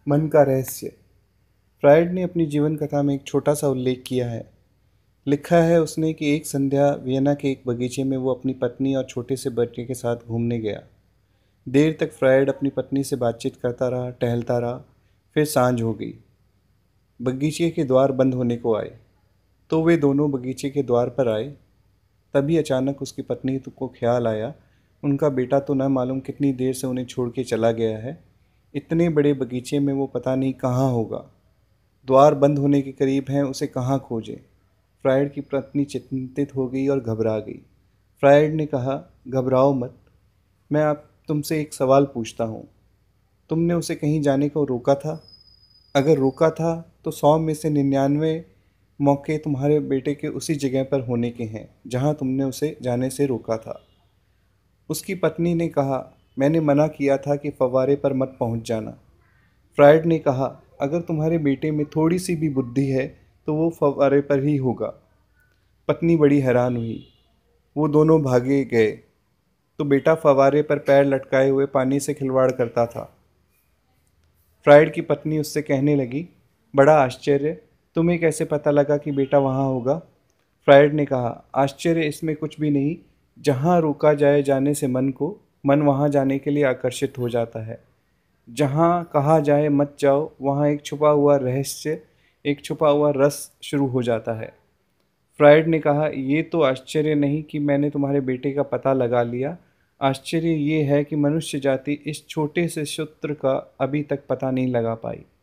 मन का रहस्य। फ्रायड ने अपनी जीवन कथा में एक छोटा सा उल्लेख किया है। लिखा है उसने कि एक संध्या वियना के एक बगीचे में वो अपनी पत्नी और छोटे से बेटे के साथ घूमने गया। देर तक फ्रायड अपनी पत्नी से बातचीत करता रहा, टहलता रहा। फिर सांझ हो गई। बगीचे के द्वार बंद होने को आए तो वे दोनों बगीचे के द्वार पर आए। तभी अचानक उसकी पत्नी को ख्याल आया, उनका बेटा तो न मालूम कितनी देर से उन्हें छोड़ के चला गया है। इतने बड़े बगीचे में वो पता नहीं कहाँ होगा। द्वार बंद होने के करीब हैं, उसे कहाँ खोजें। फ्रायड की पत्नी चिंतित हो गई और घबरा गई। फ्रायड ने कहा, घबराओ मत, मैं आप तुमसे एक सवाल पूछता हूँ। तुमने उसे कहीं जाने को रोका था? अगर रोका था तो 100 में से 99 मौके तुम्हारे बेटे के उसी जगह पर होने के हैं जहाँ तुमने उसे जाने से रोका था। उसकी पत्नी ने कहा, मैंने मना किया था कि फव्वारे पर मत पहुँच जाना। फ्रायड ने कहा, अगर तुम्हारे बेटे में थोड़ी सी भी बुद्धि है तो वो फव्वारे पर ही होगा। पत्नी बड़ी हैरान हुई। वो दोनों भागे गए तो बेटा फव्वारे पर पैर लटकाए हुए पानी से खिलवाड़ करता था। फ्रायड की पत्नी उससे कहने लगी, बड़ा आश्चर्य, तुम्हें कैसे पता लगा कि बेटा वहाँ होगा? फ्रायड ने कहा, आश्चर्य इसमें कुछ भी नहीं। जहाँ रोका जाए जाने से मन को, मन वहाँ जाने के लिए आकर्षित हो जाता है। जहाँ कहा जाए मत जाओ, वहाँ एक छुपा हुआ रहस्य, एक छुपा हुआ रस शुरू हो जाता है। फ्रायड ने कहा, ये तो आश्चर्य नहीं कि मैंने तुम्हारे बेटे का पता लगा लिया। आश्चर्य ये है कि मनुष्य जाति इस छोटे से सूत्र का अभी तक पता नहीं लगा पाई।